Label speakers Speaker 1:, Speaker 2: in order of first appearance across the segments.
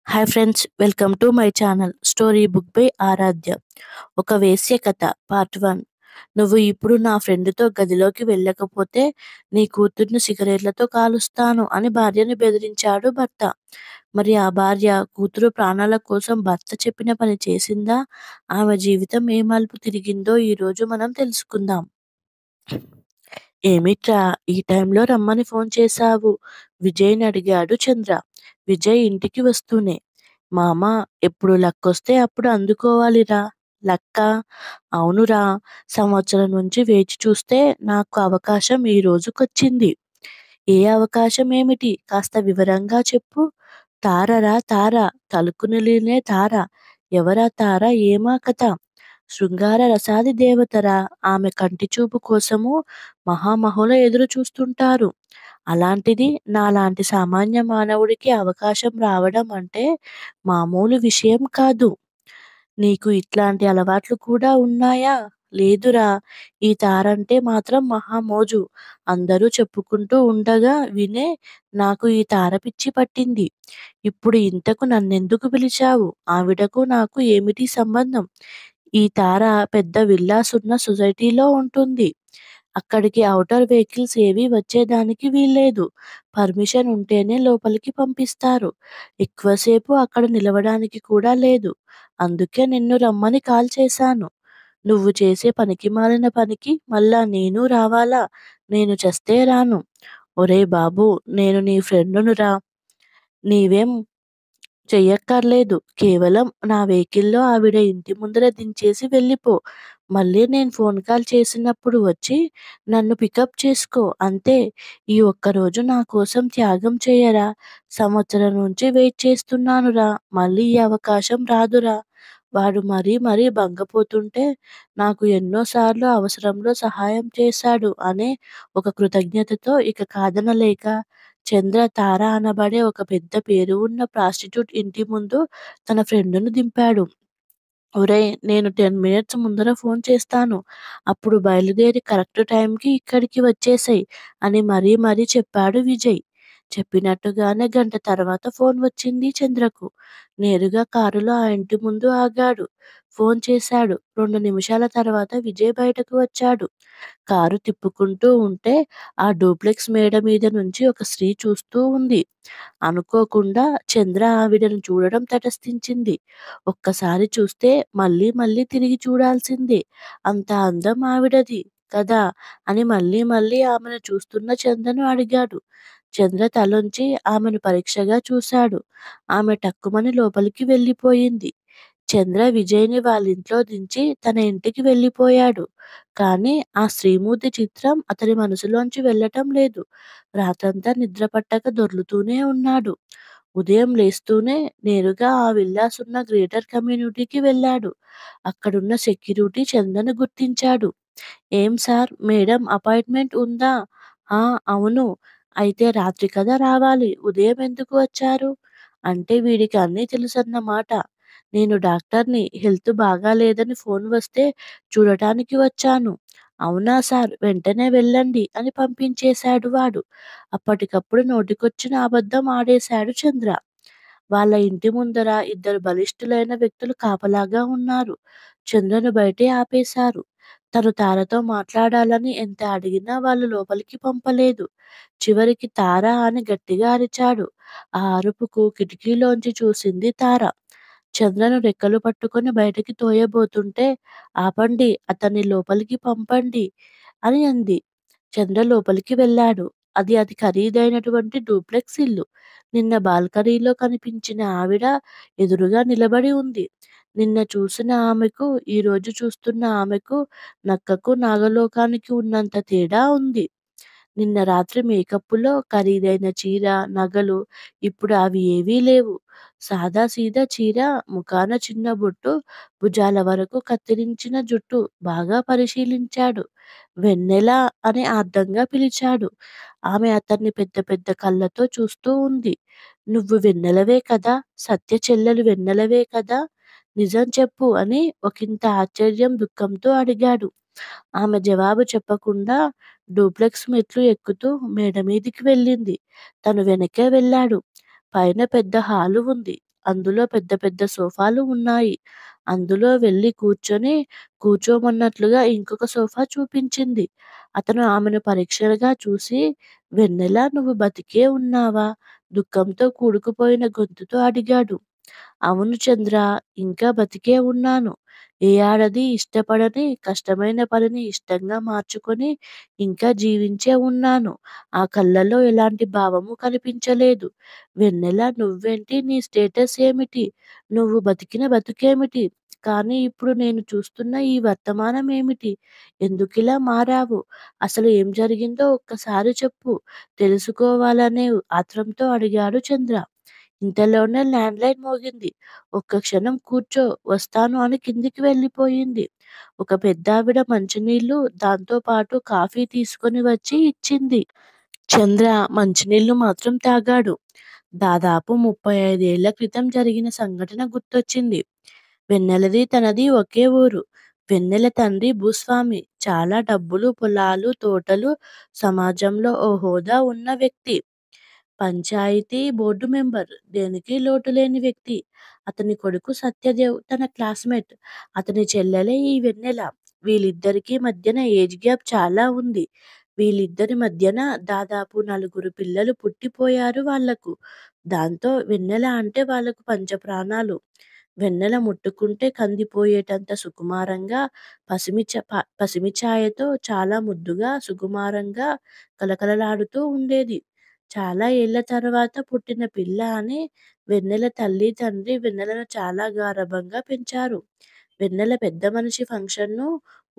Speaker 1: Hi friends, welcome to my channel story book by Aaradhya. ఒక వేశ్య కథ పార్ట్ 1. నువ్వు ఇప్పుడు నా ఫ్రెండ్తో గదిలోకి వెళ్ళకపోతే నీ కూతుర్ని సిగరెట్లతో కాలుస్తాను అని భార్యను బెదిరించాడు భర్త. మరి ఆ భార్య కూతురు ప్రాణాల కోసం భర్త చెప్పిన పని చేసిందా? ఆమె జీవితం ఏ మలుపు తిరిగిందో ఈరోజు మనం తెలుసుకుందాం. ఏమిట్రా ఈ టైంలో రమ్మని ఫోన్ చేశావు? విజయ్ని అడిగాడు చంద్ర. విజయ్ ఇంటికి వస్తూనే, మామ, ఎప్పుడు లక్కొస్తే అప్పుడు అందుకోవాలిరా. లక్కా? అవునురా, సంవత్సరం నుంచి వేచి చూస్తే నాకు అవకాశం ఈ రోజుకొచ్చింది. ఏ అవకాశం ఏమిటి? కాస్త వివరంగా చెప్పు. తారరా, తార, తలుకునిలినే తార. ఎవరా తార? ఏమా కథ? శృంగార రసాది దేవతరా. ఆమె కంటి చూపు కోసము మహామహులు ఎదురు చూస్తుంటారు. అలాంటిది నాలాంటి సామాన్య మానవుడికి అవకాశం రావడం అంటే మామూలు విషయం కాదు. నీకు ఇట్లాంటి అలవాట్లు కూడా ఉన్నాయా? లేదురా, ఈ తారంటే మాత్రం మహామోజు. అందరూ చెప్పుకుంటూ ఉండగా వినే నాకు ఈ తార పిచ్చి పట్టింది. ఇప్పుడు ఇంతకు నన్నెందుకు పిలిచావు? ఆవిడకు నాకు ఏమిటి సంబంధం? ఈ తార పెద్ద విల్లాస్ ఉన్న సొసైటీలో ఉంటుంది. అక్కడికి ఔటర్ వెహికల్స్ ఏవి వచ్చేదానికి వీల్లేదు. పర్మిషన్ ఉంటేనే లోపలికి పంపిస్తారు. ఎక్కువసేపు అక్కడ నిలవడానికి కూడా లేదు. అందుకే నిన్ను రమ్మని కాల్ చేశాను. నువ్వు చేసే పనికిమాలిన పనికి మళ్ళా నేను రావాలా? నేను చస్తే రాను. ఒరేయ్ బాబూ, నేను నీ ఫ్రెండునురా. నీవేం చెయ్యక్కర్లేదు. కేవలం నా వెహికల్లో ఆవిడ ఇంటి ముందర దించేసి వెళ్ళిపో. మళ్ళీ నేను ఫోన్ కాల్ చేసినప్పుడు వచ్చి నన్ను పికప్ చేసుకో, అంతే. ఈ ఒక్కరోజు నా కోసం త్యాగం చేయరా? సంవత్సరం నుంచి వెయిట్ చేస్తున్నానురా. మళ్ళీ ఈ అవకాశం రాదురా. వాడు మరీ మరీ బంగపోతుంటే నాకు ఎన్నోసార్లు అవసరంలో సహాయం చేశాడు అనే ఒక కృతజ్ఞతతో ఇక కాదనలేక చంద్ర తార అనబడే ఒక పెద్ద పేరు ఉన్న ప్రాస్టిట్యూట్ ఇంటి ముందు తన ఫ్రెండును దింపాడు. ఒరేయ్, నేను 10 మినిట్స్ ముందర ఫోన్ చేస్తాను. అప్పుడు బయలుదేరి కరెక్ట్ టైంకి ఇక్కడికి వచ్చేసేయ్ అని మరీ మరీ చెప్పాడు విజయ్. చెప్పినట్టుగానే గంట తర్వాత ఫోన్ వచ్చింది చంద్రకు. నేరుగా కారులో ఆ ఇంటి ముందు ఆగాడు. ఫోన్ చేశాడు. 2 నిమిషాల తర్వాత విజయ్ బయటకు వచ్చాడు. కారు తిప్పుకుంటూ ఉంటే ఆ డూప్లెక్స్ మేడ మీద నుంచి ఒక స్త్రీ చూస్తూ ఉంది. అనుకోకుండా చంద్ర ఆవిడను చూడడం తటస్థించింది. ఒక్కసారి చూస్తే మళ్ళీ మళ్ళీ తిరిగి చూడాల్సిందే. అంత అందం ఆవిడది కదా అని మళ్ళీ మళ్ళీ ఆమెను చూస్తున్న చంద్రను అడిగాడు. చంద్ర తలొంచి ఆమెను పరీక్షగా చూశాడు. ఆమె టక్కుమని లోపలికి వెళ్ళిపోయింది. చంద్ర విజయ్ని వాళ్ళింట్లో దించి తన ఇంటికి వెళ్ళిపోయాడు. కానీ ఆ శ్రీమూర్తి చిత్రం అతని మనసులోంచి వెళ్ళటం లేదు. రాత్రంతా నిద్ర పట్టక దొర్లుతూనే ఉన్నాడు. ఉదయం లేస్తూనే నేరుగా ఆ విల్లాస్ ఉన్న గ్రేటర్ కమ్యూనిటీకి వెళ్ళాడు. అక్కడున్న సెక్యూరిటీ చంద్రను గుర్తించాడు. ఏం సార్, మేడం అపాయింట్మెంట్ ఉందా? ఆ, అవును. అయితే రాత్రి కదా రావాలి, ఉదయం ఎందుకు వచ్చారు? అంటే వీడికి అన్నీ తెలుసన్నమాట. నేను డాక్టర్ని, హెల్త్ బాగాలేదని ఫోన్ వస్తే చూడటానికి వచ్చాను. అవునా సార్, వెంటనే వెళ్ళండి అని పంపించేశాడు వాడు. అప్పటికప్పుడు నోటికొచ్చిన అబద్ధం ఆడేశాడు చంద్ర. వాళ్ళ ఇంటి ముందర ఇద్దరు బలిష్ఠులైన వ్యక్తులు కాపలాగా ఉన్నారు. చంద్రను బయటే ఆపేశారు. తను తారతో మాట్లాడాలని ఎంత అడిగినా వాళ్ళు లోపలికి పంపలేదు. చివరికి తార అని గట్టిగా అరిచాడు. ఆ అరుపుకు కిటికీలోంచి చూసింది తార. చంద్రను రెక్కలు పట్టుకొని బయటికి తోయబోతుంటే, ఆపండి, అతన్ని లోపలికి పంపండి అని అంది. చంద్ర లోపలికి వెళ్ళాడు. అది ఖరీదైనటువంటి డూప్లెక్స్ ఇల్లు. నిన్న బాల్కనీలో కనిపించిన ఆవిడ ఎదురుగా నిలబడి ఉంది. నిన్న చూసిన ఆమెకు, ఈరోజు చూస్తున్న ఆమెకు నక్కకు నాగలోకానికి ఉన్నంత తేడా ఉంది. నిన్న రాత్రి మేకప్పులో ఖరీదైన చీర, నగలు, ఇప్పుడు అవి ఏవీ లేవు. సాదాసీదా చీర, ముఖాన చిన్న బొట్టు, భుజాల వరకు కత్తిరించిన జుట్టు. బాగా పరిశీలించాడు. వెన్నెల అని ఆర్ద్రంగా పిలిచాడు. ఆమె అతన్ని పెద్ద పెద్ద కళ్ళతో చూస్తూ ఉంది. నువ్వు వెన్నెలవే కదా? సత్య చెల్లెలు వెన్నెలవే కదా? నిజం చెప్పు అని ఒకింత ఆశ్చర్యం దుఃఖంతో అడిగాడు. ఆమె జవాబు చెప్పకుండా డూప్లెక్స్ మెట్లు ఎక్కుతూ మేడ మీదికి వెళ్ళింది. తను వెనకే వెళ్ళాడు. పైన పెద్ద హాలు ఉంది. అందులో పెద్ద పెద్ద సోఫాలు ఉన్నాయి. అందులో వెళ్లి కూర్చోమన్నట్లుగా ఇంకొక సోఫా చూపించింది. అతను ఆమెను పరీక్షగా చూసి, "వెన్నెల, నువ్వు బతికే ఉన్నావా?" దుఃఖంతో కూడుకుపోయిన గొంతుతో అడిగాడు. అవును చంద్ర, ఇంకా బతికే ఉన్నాను. ఏ ఆడది ఇష్టపడని కష్టమైన పనిని ఇష్టంగా మార్చుకొని ఇంకా జీవించే ఉన్నాను. ఆ కళ్ళలో ఎలాంటి భావము కనిపించలేదు. వెన్నెల, నువ్వేంటి? నీ స్టేటస్ ఏమిటి? నువ్వు బతికిన బతుకేమిటి? కానీ ఇప్పుడు నేను చూస్తున్న ఈ వర్తమానం ఏమిటి? ఎందుకిలా మారావు? అసలు ఏం జరిగిందో ఒక్కసారి చెప్పు. తెలుసుకోవాలనే ఆత్రంతో అడిగాడు చంద్ర. ఇంతలోనే ల్యాండ్‌లైన్ మోగింది. "ఒక్క క్షణం కూర్చో, వస్తాను" అని కిందికి వెళ్ళిపోయింది. ఒక పెద్దావిడ మంచినీళ్ళు, దాంతో పాటు కాఫీ తీసుకొని వచ్చి ఇచ్చింది. చంద్ర మంచినీళ్ళు మాత్రం తాగాడు. దాదాపు 35 ఏళ్ల క్రితం జరిగిన సంఘటన గుర్తొచ్చింది. వెన్నెలది, తనది ఒకే ఊరు. వెన్నెల తండ్రి భూస్వామి. చాలా డబ్బులు, పొలాలు, తోటలు, సమాజంలో ఓ హోదా ఉన్న వ్యక్తి. Panchayat board member. దేనికి లోటు లేని వ్యక్తి. అతని కొడుకు సత్యదేవ్ తన క్లాస్‌మేట్. అతని చెల్లెలే ఈ వెన్నెల. వీళ్ళిద్దరికీ మధ్యన ఏజ్ గ్యాప్ చాలా ఉంది. వీళ్ళిద్దరి మధ్యన దాదాపు నలుగురు పిల్లలు పుట్టిపోయారు వాళ్లకు. దాంతో వెన్నెల అంటే వాళ్లకు పంచప్రాణాలు. వెన్నెల ముట్టుకుంటే కందిపోయేటంత సుకుమారంగా, పసిమి ఛాయతో చాలా ముద్దుగా, సుకుమారంగా కళకళలాడుతూ ఉండేది. చాలా ఏళ్ల తర్వాత పుట్టిన పిల్ల అని వెన్నెల తల్లి, తండ్రి వెన్నెలను చాలా గారాబంగా పెంచారు. వెన్నెల పెద్ద మనిషి ఫంక్షన్‌ను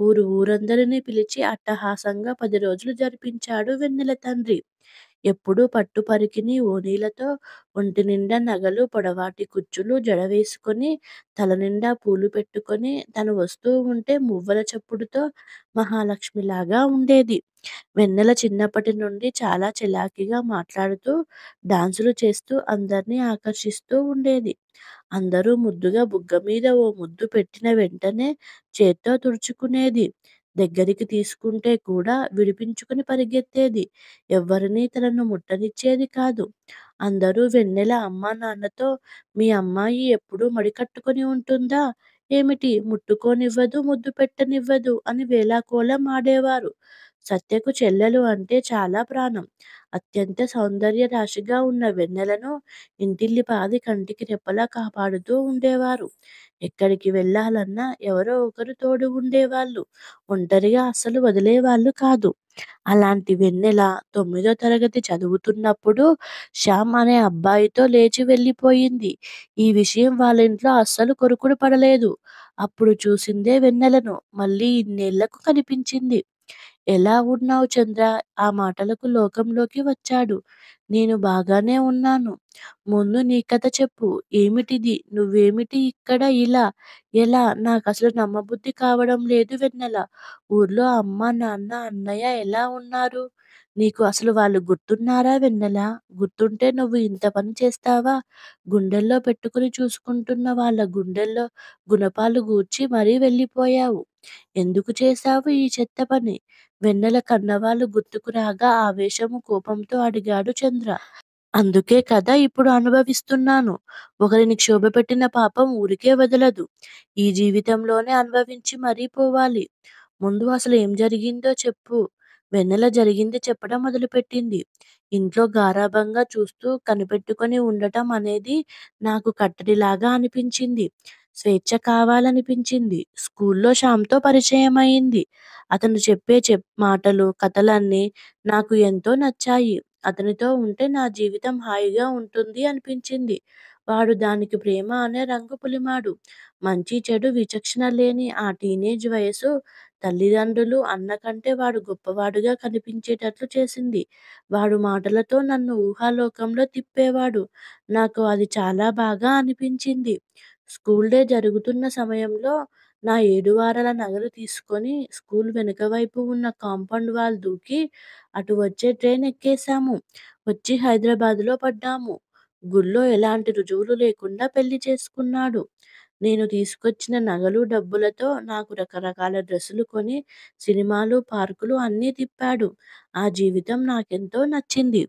Speaker 1: ఊరందరినీ పిలిచి అట్టహాసంగా 10 రోజులు జరిపించాడు వెన్నెల తండ్రి. ఎప్పుడూ పట్టు పరికిణి, ఓణీలతో, ఒంటినిండా నగలు, పొడవాటి కుచ్చులు, జడ వేసుకొని, తలనిండా పూలు పెట్టుకొని తను వస్తూ ఉంటే మువ్వల చప్పుడుతో మహాలక్ష్మిలాగా ఉండేది. వెన్నెల చిన్నప్పటి నుండి చాలా చలాకీగా మాట్లాడుతూ, డాన్సులు చేస్తూ అందర్నీ ఆకర్షిస్తూ ఉండేది. అందరూ ముద్దుగా బుగ్గ మీద ఓ ముద్దు పెట్టిన వెంటనే చేత్తో తుడుచుకునేది. దగ్గరికి తీసుకుంటే కూడా విడిపించుకుని పరిగెత్తేది. ఎవ్వరినీ తనను ముట్టనిచ్చేది కాదు. అందరూ వెన్నెల అమ్మానాన్నతో, "మీ అమ్మాయి ఎప్పుడూ మడి కట్టుకొని ఉంటుందా? ఏమిటి ముట్టుకోనివ్వదు, ముద్దు పెట్టనివ్వదు" అని వేళాకోళం ఆడేవారు. సత్యకు చెల్లెలు అంటే చాలా ప్రాణం. అత్యంత సౌందర్య రాశిగా ఉన్న వెన్నెలను ఇంటిల్లిపాది కంటికి రెప్పలా కాపాడుతూ ఉండేవారు. ఎక్కడికి వెళ్ళాలన్నా ఎవరో ఒకరు తోడు ఉండేవాళ్ళు. ఒంటరిగా అస్సలు వదిలేవాళ్ళు కాదు. అలాంటి వెన్నెల 9వ తరగతి చదువుతున్నప్పుడు శ్యామ్ అనే అబ్బాయితో లేచి వెళ్ళిపోయింది. ఈ విషయం వాళ్ళింట్లో అస్సలు కొరుకుడు పడలేదు. అప్పుడు చూసిందే వెన్నెలను మళ్ళీ ఇన్నేళ్లకు కనిపించింది. "ఎలా ఉన్నావు చంద్ర?" ఆ మాటలకు లోకంలోకి వచ్చాడు. "నేను బాగానే ఉన్నాను. ముందు నీ కథ చెప్పు. ఏమిటిది? నువ్వేమిటి ఇక్కడ ఇలా? ఎలా? నాకసలు నమ్మబుద్ధి కావడం లేదు వెన్నెల. ఊర్లో అమ్మ, నాన్న, అన్నయ్య ఎలా ఉన్నారు? నీకు అసలు వాళ్ళు గుర్తున్నారా వెన్నెల? గుర్తుంటే నువ్వు ఇంత పని చేస్తావా? గుండెల్లో పెట్టుకుని చూసుకుంటున్న వాళ్ళ గుండెల్లో గుణపాలు గూర్చి మరీ వెళ్ళిపోయావు. ఎందుకు చేశావు ఈ చెత్త పని?" వెన్నెల కన్నవాళ్ళు గుర్తుకు రాగా ఆవేశము, కోపంతో అడిగాడు చంద్ర. "అందుకే కదా ఇప్పుడు అనుభవిస్తున్నాను. ఒకరిని క్షోభపెట్టిన పాపం ఊరికే వదలదు. ఈ జీవితంలోనే అనుభవించి మరీ పోవాలి. ముందు అసలు ఏం జరిగిందో చెప్పు." వెన్నెల జరిగింది చెప్పడం మొదలుపెట్టింది. "ఇంట్లో గారాబంగా చూస్తూ కనిపెట్టుకొని ఉండటం అనేది నాకు కట్టడిలాగా అనిపించింది. స్వేచ్ఛ కావాలనిపించింది. స్కూల్లో శ్యామ్‌తో పరిచయమయింది. అతను చెప్పే మాటలు, కథలన్నీ నాకు ఎంతో నచ్చాయి. అతనితో ఉంటే నా జీవితం హాయిగా ఉంటుంది అనిపించింది. వాడు దానికి ప్రేమ అనే రంగు పులిమాడు. మంచి చెడు విచక్షణ లేని ఆ టీనేజ్ వయసు తల్లిదండ్రులు, అన్న కంటే వాడు గొప్పవాడుగా కనిపించేటట్లు చేసింది. వాడు మాటలతో నన్ను ఊహాలోకంలో తిప్పేవాడు. నాకు అది చాలా బాగా అనిపించింది. స్కూల్ డే జరుగుతున్న సమయంలో నా 7 వారాల నగలు తీసుకొని స్కూల్ వెనుక వైపు ఉన్న కాంపౌండ్ వాల్ దూకి అటు వచ్చే ట్రైన్ ఎక్కేశాము. వచ్చి హైదరాబాద్‌లో పడ్డాము. గుళ్ళో ఎలాంటి రుజువులు లేకుండా పెళ్లి చేసుకున్నాడు. నేను తీసుకొచ్చిన నగలు, డబ్బులతో నాకు రకరకాల డ్రెస్సులు కొని సినిమాలు, పార్కులు అన్నీ తిప్పాడు. ఆ జీవితం నాకెంతో నచ్చింది.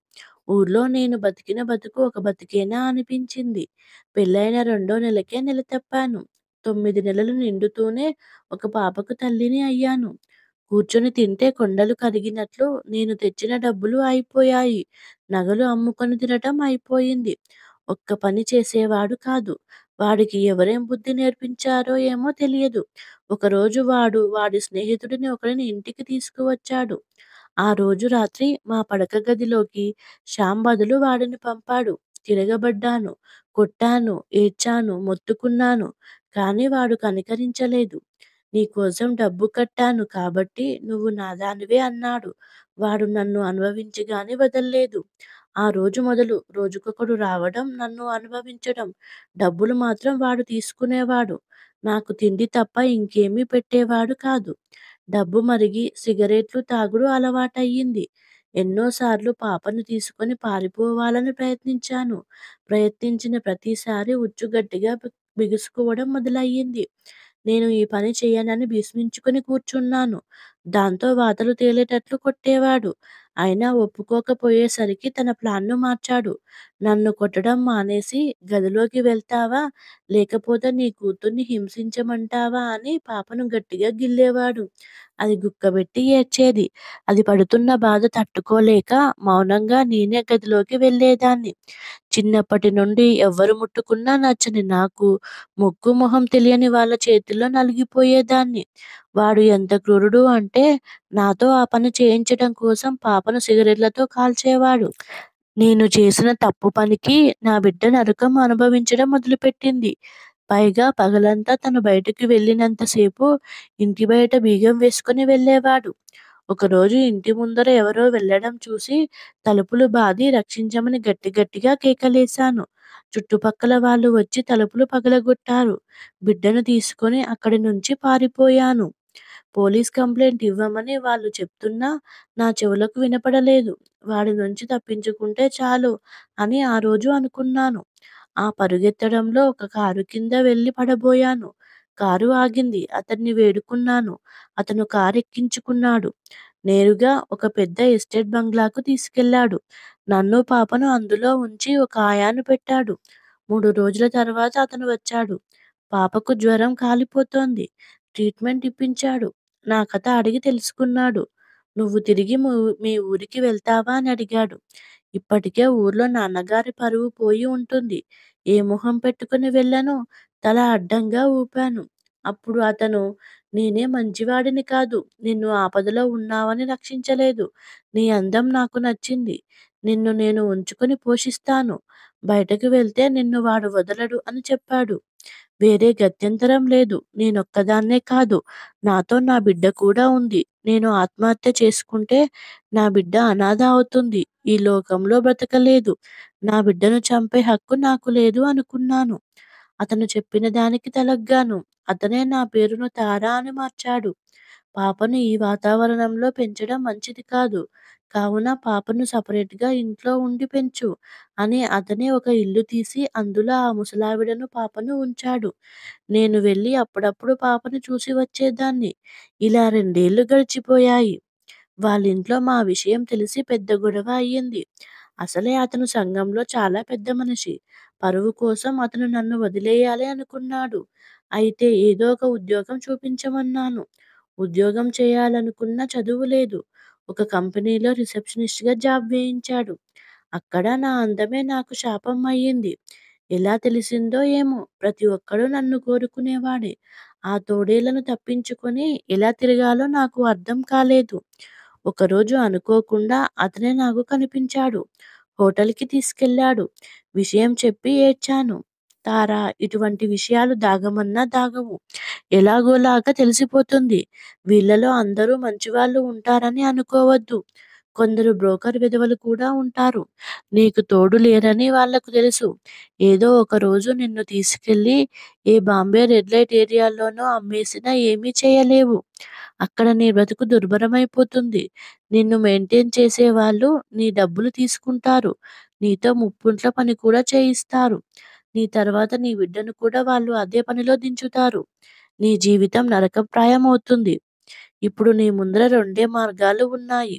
Speaker 1: ఊర్లో నేను బతికిన బతుకు ఒక బతికేనా అనిపించింది. పెళ్ళైన రెండో నెలకే నెల తప్పాను. 9 నెలలు నిండుతూనే ఒక పాపకు తల్లిని అయ్యాను. కూర్చొని తింటే కొండలు కరిగినట్లు నేను తెచ్చిన డబ్బులు అయిపోయాయి. నగలు అమ్ముకొని తినటం అయిపోయింది. ఒక్క పని చేసేవాడు కాదు. వాడికి ఎవరేం బుద్ధి నేర్పించారో ఏమో తెలియదు. ఒకరోజు వాడి స్నేహితుడిని ఒకడిని ఇంటికి తీసుకువచ్చాడు. ఆ రోజు రాత్రి మా పడక గదిలోకి శ్యామ్ బదులు వాడిని పంపాడు. తిరగబడ్డాను, కొట్టాను, ఏడ్చాను, మొత్తుకున్నాను. కానీ వాడు కనికరించలేదు. నీకోసం డబ్బు కట్టాను కాబట్టి నువ్వు నాదానివే అన్నాడు. వాడు నన్ను అనుభవించి గాని వదల్లేదు. ఆ రోజు మొదలు రోజుకొకడు రావడం, నన్ను అనుభవించడం. డబ్బులు మాత్రం వాడు తీసుకునేవాడు. నాకు తిండి తప్ప ఇంకేమీ పెట్టేవాడు కాదు. డబ్బు మరిగి సిగరెట్లు తాగుడు అలవాటయ్యింది. ఎన్నోసార్లు పాపను తీసుకొని పారిపోవాలని ప్రయత్నించాను. ప్రయత్నించిన ప్రతిసారి ఉచ్చు గట్టిగా బిగుసుకోవడం మొదలయ్యింది. నేను ఈ పని చెయ్యనని భీష్మించుకుని కూర్చున్నాను. దాంతో వాతలు తేలేటట్లు కొట్టేవాడు. అయినా ఒప్పుకోకపోయేసరికి తన ప్లాన్‌ను మార్చాడు. నన్ను కొట్టడం మానేసి గదిలోకి వెళ్తావా? లేకపోతే నీ కూతుర్ని హింసించమంటావా? అని పాపను గట్టిగా గిల్లేవాడు. అది గుక్కబెట్టి ఏడ్చేది. అది పడుతున్న బాధ తట్టుకోలేక మౌనంగా నేనే గదిలోకి వెళ్ళేదాన్ని. చిన్నప్పటి నుండి ఎవ్వరు ముట్టుకున్నా నచ్చని నాకు ముక్కు మొహం తెలియని వాళ్ళ చేతుల్లో నలిగిపోయేదాన్ని. వాడు ఎంత క్రూరుడు అంటే నాతో ఆ పని చేయించడం కోసం పాపను సిగరెట్లతో కాల్చేవాడు. నేను చేసిన తప్పు పనికి నా బిడ్డ నరకం అనుభవించడం మొదలుపెట్టింది. పైగా పగలంతా తను బయటకు వెళ్ళినంత సేపు ఇంటి బయట బీగం వేసుకొని వెళ్ళేవాడు. ఒకరోజు ఇంటి ముందర ఎవరో వెళ్ళడం చూసి తలుపులు బాది రక్షించమని గట్టి గట్టిగా కేకలేశాను. చుట్టుపక్కల వాళ్ళు వచ్చి తలుపులు పగలగొట్టారు. బిడ్డను తీసుకొని అక్కడి నుంచి పారిపోయాను. పోలీస్ కంప్లైంట్ ఇవ్వమని వాళ్ళు చెప్తున్నా నా చెవులకు వినపడలేదు. వాడి నుంచి తప్పించుకుంటే చాలు అని ఆ రోజు అనుకున్నాను. ఆ పరుగెత్తడంలో ఒక కారు కింద వెళ్ళి పడబోయాను. కారు ఆగింది. అతన్ని వేడుకున్నాను. అతను కారెక్కించుకున్నాడు. నేరుగా ఒక పెద్ద ఎస్టేట్ బంగ్లాకు తీసుకెళ్ళాడు. నన్ను పాపను అందులో ఉంచి ఒక ఆయాను పెట్టాడు. 3 రోజుల తర్వాత అతను వచ్చాడు. పాపకు జ్వరం కాలిపోతోంది. ట్రీట్మెంట్ ఇప్పించాడు. నా కథ అడిగి తెలుసుకున్నాడు. "నువ్వు తిరిగి మీ ఊరికి వెళ్తావా?" అని అడిగాడు. ఇప్పటికే ఊర్లో నాన్నగారి పరువు పోయి ఉంటుంది. ఏ మొహం పెట్టుకుని వెళ్ళను? తల అడ్డంగా ఊపాను. అప్పుడు అతను "నేనే మంచివాడిని కాదు. నిన్ను ఆపదలో ఉన్నావని రక్షించలేదు. నీ అందం నాకు నచ్చింది. నిన్ను నేను ఉంచుకొని పోషిస్తాను. బయటకు వెళ్తే నిన్ను వాడు వదలడు" అని చెప్పాడు. వేరే గత్యంతరం లేదు. నేనొక్కదాన్నే కాదు. నాతో నా బిడ్డ కూడా ఉంది. నేను ఆత్మహత్య చేసుకుంటే నా బిడ్డ అనాథ అవుతుంది. ఈ లోకంలో బ్రతకలేదు. నా బిడ్డను చంపే హక్కు నాకు లేదు అనుకున్నాను. అతను చెప్పిన దానికి తలగ్గాను. అతనే నా పేరును తార అని మార్చాడు. పాపను ఈ వాతావరణంలో పెంచడం మంచిది కాదు. కావున పాపను సెపరేట్‌గా ఇంట్లో ఉండి పెంచు అని అతనే ఒక ఇల్లు తీసి అందులో ఆ ముసలావిడను, పాపను ఉంచాడు. నేను వెళ్ళి అప్పుడప్పుడు పాపను చూసి వచ్చేదాన్ని. ఇలా 2 ఏళ్లు గడిచిపోయాయి. వాళ్ళింట్లో మా విషయం తెలిసి పెద్ద గొడవ అయ్యింది. అసలే అతను సంఘంలో చాలా పెద్ద మనిషి. పరువు కోసం అతను నన్ను వదిలేయాలి అనుకున్నాడు. అయితే ఏదో ఒక ఉద్యోగం చూపించమన్నాను. ఉద్యోగం చేయాలనుకున్నా చదువు లేదు. ఒక కంపెనీలో రిసెప్షనిస్ట్‌గా జాబ్ వేయించాడు. అక్కడ నా అందమే నాకు శాపం అయ్యింది. ఎలా తెలిసిందో ఏమో! ప్రతి ఒక్కడు నన్ను కోరుకునేవాడే. ఆ తోడేళ్లను తప్పించుకొని ఎలా తిరగాలో నాకు అర్థం కాలేదు. ఒకరోజు అనుకోకుండా అతనే నాకు కనిపించాడు. హోటల్‌కి తీసుకెళ్ళాడు. విషయం చెప్పి ఏడ్చాను. "తారా, ఇటువంటి విషయాలు దాగమన్నా దాగవు. ఎలాగోలాగా తెలిసిపోతుంది. వీళ్ళలో అందరూ మంచివాళ్ళు ఉంటారని అనుకోవద్దు. కొందరు బ్రోకర్ వెధవలు కూడా ఉంటారు. నీకు తోడు లేరని వాళ్ళకు తెలుసు. ఏదో ఒకరోజు నిన్ను తీసుకెళ్ళి ఏ బాంబే రెడ్ లైట్ ఏరియాలోనో అమ్మేసినా ఏమీ చేయలేవు. అక్కడ నీ బ్రతుకు దుర్భరమైపోతుంది. నిన్ను మెయింటైన్ చేసేవాళ్ళు నీ డబ్బులు తీసుకుంటారు. నీతో ముప్పుంట్ల పని కూడా చేయిస్తారు. నీ తర్వాత నీ బిడ్డను కూడా వాళ్ళు అదే పనిలో దించుతారు. నీ జీవితం నరకప్రాయమవుతుంది. ఇప్పుడు నీ ముందర రెండే మార్గాలు ఉన్నాయి.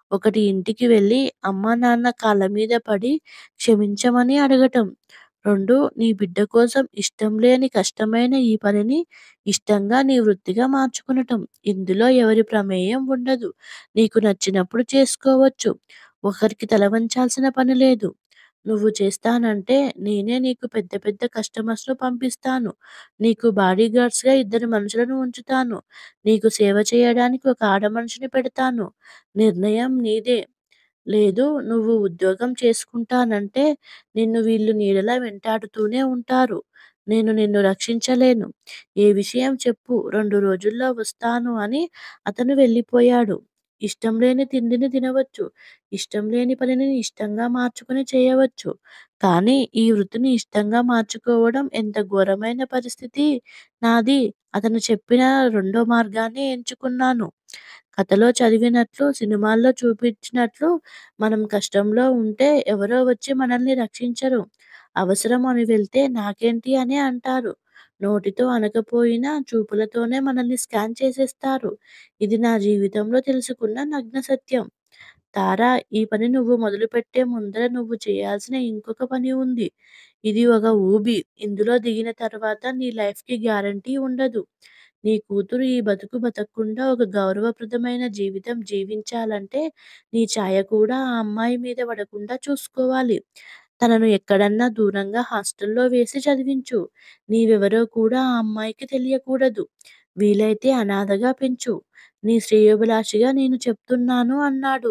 Speaker 1: ఒకటి ఇంటికి వెళ్ళి అమ్మా, నాన్న కాళ్ళ మీద పడి క్షమించమని అడగటం. 2 నీ బిడ్డ కోసం ఇష్టం లేని కష్టమైన ఈ పనిని ఇష్టంగా నీ వృత్తిగా మార్చుకునటం. ఇందులో ఎవరి ప్రమేయం ఉండదు. నీకు నచ్చినప్పుడు చేసుకోవచ్చు. ఒకరికి తల వంచాల్సిన పని లేదు. నువ్వు చేస్తానంటే నేనే నీకు పెద్ద పెద్ద కస్టమర్స్‌ను పంపిస్తాను. నీకు బాడీగార్డ్స్‌గా 2 మనుషులను ఉంచుతాను. నీకు సేవ చేయడానికి ఒక ఆడమనిషిని పెడతాను. నిర్ణయం నీదే. లేదు నువ్వు ఉద్యోగం చేసుకుంటానంటే నిన్ను వీళ్ళు నీడలా వెంటాడుతూనే ఉంటారు. నేను నిన్ను రక్షించలేను. ఏ విషయం చెప్పు 2 రోజుల్లో వస్తాను అని అతను వెళ్ళిపోయాడు. ఇష్టం లేని తిండిని తినవచ్చు. ఇష్టం లేని పనిని ఇష్టంగా మార్చుకొని చేయవచ్చు. కానీ ఈ వృత్తిని ఇష్టంగా మార్చుకోవడం ఎంత ఘోరమైన పరిస్థితి నాది. అతను చెప్పిన రెండో మార్గాన్ని ఎంచుకున్నాను. కథలో చదివినట్లు, సినిమాల్లో చూపించినట్లు మనం కష్టంలో ఉంటే ఎవరో వచ్చి మనల్ని రక్షించరు. అవసరం అని వెళ్తే నాకేంటి అనే అంటారు. నోటితో అనకపోయినా చూపులతోనే మనల్ని స్కాన్ చేసేస్తారు. ఇది నా జీవితంలో తెలుసుకున్న నగ్న సత్యం. తారా, ఈ పని నువ్వు మొదలుపెట్టే ముందర నువ్వు చేయాల్సిన ఇంకొక పని ఉంది. ఇది ఒక ఊబి. ఇందులో దిగిన తర్వాత నీ లైఫ్‌కి గ్యారంటీ ఉండదు. నీ కూతురు ఈ బతుకు బతకకుండా ఒక గౌరవప్రదమైన జీవితం జీవించాలంటే నీ ఛాయ కూడా ఆ అమ్మాయి మీద పడకుండా చూసుకోవాలి. తనను ఎక్కడన్నా దూరంగా హాస్టల్‌లో వేసి చదివించు. నీవెవరో కూడా ఆ అమ్మాయికి తెలియకూడదు. వీలైతే అనాథగా పెంచు. నీ శ్రేయోభిలాషిగా నేను చెప్తున్నాను అన్నాడు.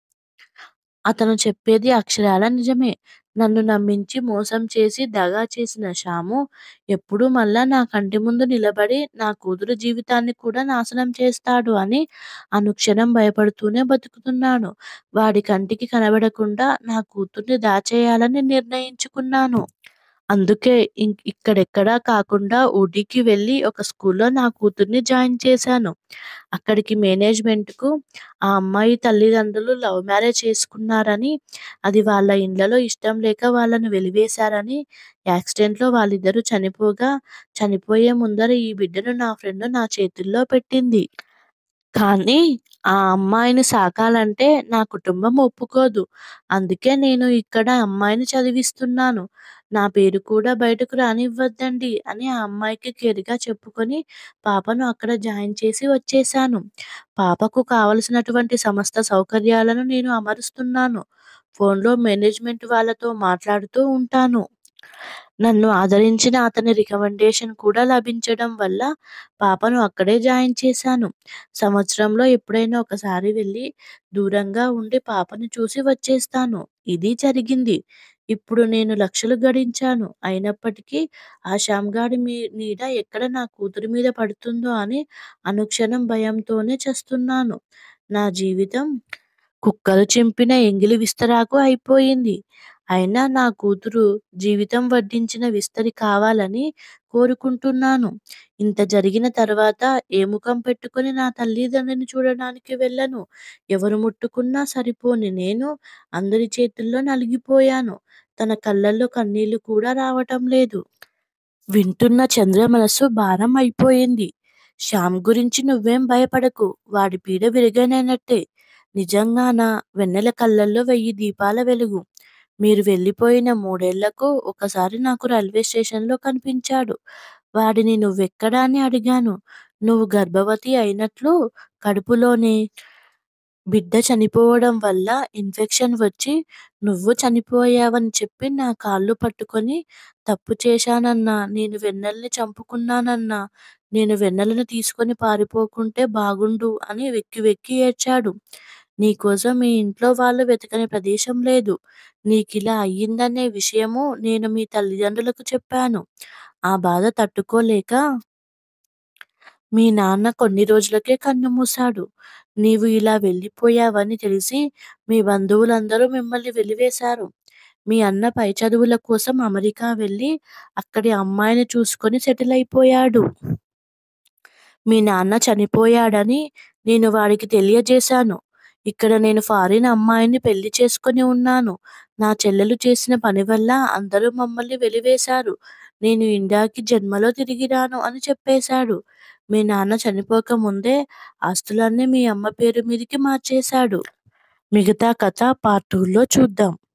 Speaker 1: అతను చెప్పేది అక్షరాల నిజమే. నన్ను నమ్మించి మోసం చేసి దగా చేసిన శ్యాము ఎప్పుడూ మళ్ళా నా కంటి ముందు నిలబడి నా కూతురు జీవితాన్ని కూడా నాశనం చేస్తాడు అని అనుక్షణం భయపడుతూనే బతుకుతున్నాను. వాడి కంటికి కనబడకుండా నా కూతుర్ని దాచేయాలని నిర్ణయించుకున్నాను. అందుకే ఇక్కడెక్కడా కాకుండా ఊటీకి వెళ్ళి ఒక స్కూల్‌లో నా కూతుర్ని జాయిన్ చేశాను. అక్కడికి మేనేజ్‌మెంట్‌కు ఆ అమ్మాయి తల్లిదండ్రులు లవ్ మ్యారేజ్ చేసుకున్నారని, అది వాళ్ళ ఇండ్లలో ఇష్టం లేక వాళ్ళని వెలివేశారని, యాక్సిడెంట్‌లో వాళ్ళిద్దరూ చనిపోగా, చనిపోయే ముందర ఈ బిడ్డను నా ఫ్రెండ్ నా చేతుల్లో పెట్టింది. కానీ ఆ అమ్మాయిని సాకాలంటే నా కుటుంబం ఒప్పుకోదు. అందుకే నేను ఇక్కడ అమ్మాయిని చదివిస్తున్నాను. నా పేరు కూడా బయటకు రానివ్వద్దండి అని ఆ అమ్మాయికి కేర్‌గా చెప్పుకొని పాపను అక్కడ జాయిన్ చేసి వచ్చేశాను. పాపకు కావలసినటువంటి సమస్త సౌకర్యాలను నేను అమరుస్తున్నాను. ఫోన్‌లో మేనేజ్మెంట్ వాళ్ళతో మాట్లాడుతూ ఉంటాను. నన్ను ఆదరించిన అతని రికమెండేషన్ కూడా లభించడం వల్ల పాపను అక్కడే జాయిన్ చేశాను. సంవత్సరంలో ఎప్పుడైనా ఒకసారి వెళ్ళి దూరంగా ఉండి పాపని చూసి వచ్చేస్తాను. ఇది జరిగింది. ఇప్పుడు నేను లక్షలు గడించాను. అయినప్పటికీ ఆ శ్యామ్‌గాడి నీడ ఎక్కడ నా కూతురి మీద పడుతుందో అని అనుక్షణం భయంతోనే చస్తున్నాను. నా జీవితం కుక్కలు చింపిన ఎంగిలి విస్తరాకు అయిపోయింది. అయినా నా కూతురు జీవితం వడ్డించిన విస్తరి కావాలని కోరుకుంటున్నాను. ఇంత జరిగిన తర్వాత ఏ ముఖం పెట్టుకొని నా తల్లిదండ్రిని చూడడానికి వెళ్ళను. ఎవరు ముట్టుకున్నా సరిపోని నేను అందరి చేతుల్లో నలిగిపోయాను. తన కళ్ళల్లో కన్నీళ్లు కూడా రావటం లేదు. వింటున్న చంద్ర మనసు భారం అయిపోయింది. శ్యామ్ గురించి నువ్వేం భయపడకు. వాడి పీడ విరగనైనట్టే. నిజంగానా? వెన్నెల కళ్ళల్లో 1000 దీపాల వెలుగు. మీరు వెళ్ళిపోయిన 3 ఏళ్లకు ఒకసారి నాకు రైల్వే స్టేషన్‌లో కనిపించాడు. వాడిని నువ్వెక్కడా అని అడిగాను. నువ్వు గర్భవతి అయినట్లు కడుపులోనే బిడ్డ చనిపోవడం వల్ల ఇన్ఫెక్షన్ వచ్చి నువ్వు చనిపోయావని చెప్పి నా కాళ్ళు పట్టుకొని తప్పు చేశానన్నా, నేను వెన్నెలని చంపుకున్నానన్నా, నేను వెన్నెలను తీసుకొని పారిపోకుంటే బాగుండు అని వెక్కి వెక్కి ఏడ్చాడు. నీకోసం మీ ఇంట్లో వాళ్ళు వెతకని ప్రదేశం లేదు. నీకిలా అయ్యిందనే విషయము నేను మీ తల్లిదండ్రులకు చెప్పాను. ఆ బాధ తట్టుకోలేక మీ నాన్న కొన్ని రోజులకే కన్నుమూశాడు. నీవు ఇలా వెళ్ళిపోయావని తెలిసి మీ బంధువులందరూ మిమ్మల్ని వెలివేశారు. మీ అన్న పై చదువుల కోసం అమెరికా వెళ్ళి అక్కడి అమ్మాయిని చూసుకొని సెటిల్ అయిపోయాడు. మీ నాన్న చనిపోయాడని నేను వాడికి తెలియజేశాను. ఇక్కడ నేను ఫారిన్ అమ్మాయిని పెళ్లి చేసుకొని ఉన్నాను. నా చెల్లెలు చేసిన పని వల్ల అందరూ మమ్మల్ని వెలివేశారు. నేను ఇండియాకి జన్మలో తిరిగి రాను అని చెప్పేశాడు. మీ నాన్న చనిపోక ముందే ఆస్తులన్నీ మీ అమ్మ పేరు మీదకి మార్చేశాడు. మిగతా కథ పార్ట్ 2లో చూద్దాం.